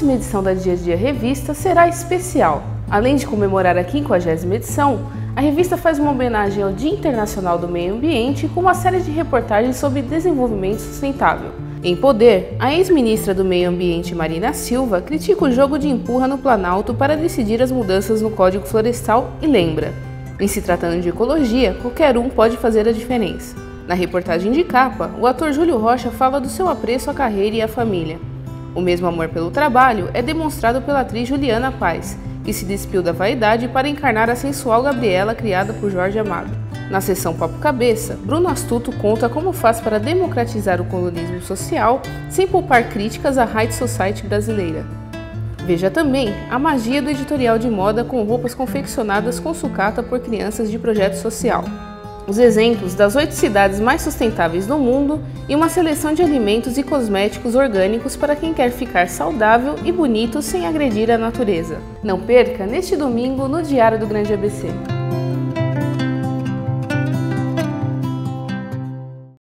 próxima edição da Dia a Dia Revista será especial. Além de comemorar a 50ª edição, a revista faz uma homenagem ao Dia Internacional do Meio Ambiente com uma série de reportagens sobre desenvolvimento sustentável. Em Poder, a ex-ministra do Meio Ambiente Marina Silva critica o jogo de empurra no Planalto para decidir as mudanças no Código Florestal e lembra: em se tratando de ecologia, qualquer um pode fazer a diferença. Na reportagem de capa, o ator Júlio Rocha fala do seu apreço à carreira e à família. O mesmo amor pelo trabalho é demonstrado pela atriz Juliana Paes, que se despiu da vaidade para encarnar a sensual Gabriela criada por Jorge Amado. Na sessão Papo Cabeça, Bruno Astuto conta como faz para democratizar o colonismo social sem poupar críticas à high society brasileira. Veja também a magia do editorial de moda com roupas confeccionadas com sucata por crianças de projeto social, os exemplos das 8 cidades mais sustentáveis do mundo e uma seleção de alimentos e cosméticos orgânicos para quem quer ficar saudável e bonito sem agredir a natureza. Não perca neste domingo no Diário do Grande ABC.